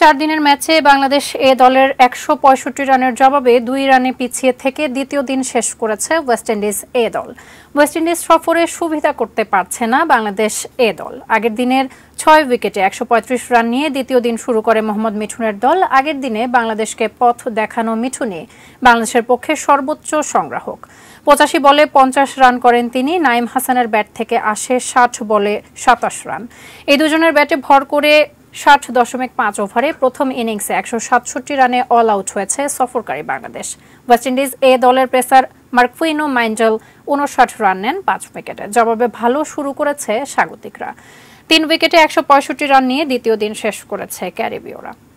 4 দিনের ম্যাচে বাংলাদেশ এ দলের 165 রানের জবাবে 2 রানে পিছিয়ে থেকে দ্বিতীয় দিন শেষ করেছে ওয়েস্ট ইন্ডিজ এ দল। ওয়েস্ট ইন্ডিজ সফরে সুবিধা করতে পারছে না বাংলাদেশ এ দল। আগের দিনের 6 উইকেটে 135 রান নিয়ে দ্বিতীয় দিন শুরু করে মোহাম্মদ মিঠুনের দল। আগের দিনে বাংলাদেশকে পথ দেখানো মিঠুনই বাংলাদেশের পক্ষে সর্বোচ্চ সংগ্রাহক। 85 বলে 50 রান করেন তিনি। নাইম হাসানের ব্যাট থেকে আসে 60 বলে 27 রান। এই দুজনের ব্যাটে ভর করে 60.5 ওভারে প্রথম ইনিংসে 167 রানে অল আউট হয়েছে সফরকারী বাংলাদেশ। ওয়েস্ট ইন্ডিজ এ দলের পেসার মার্কুইনো মাইন্ডেল 59 রান নেন 5 উইকেটে। জবাবে ভালো শুরু করেছে স্বাগতিকরা। 3 উইকেটে 165 রান নিয়ে দ্বিতীয় দিন শেষ করেছে ক্যারিবীয়রা।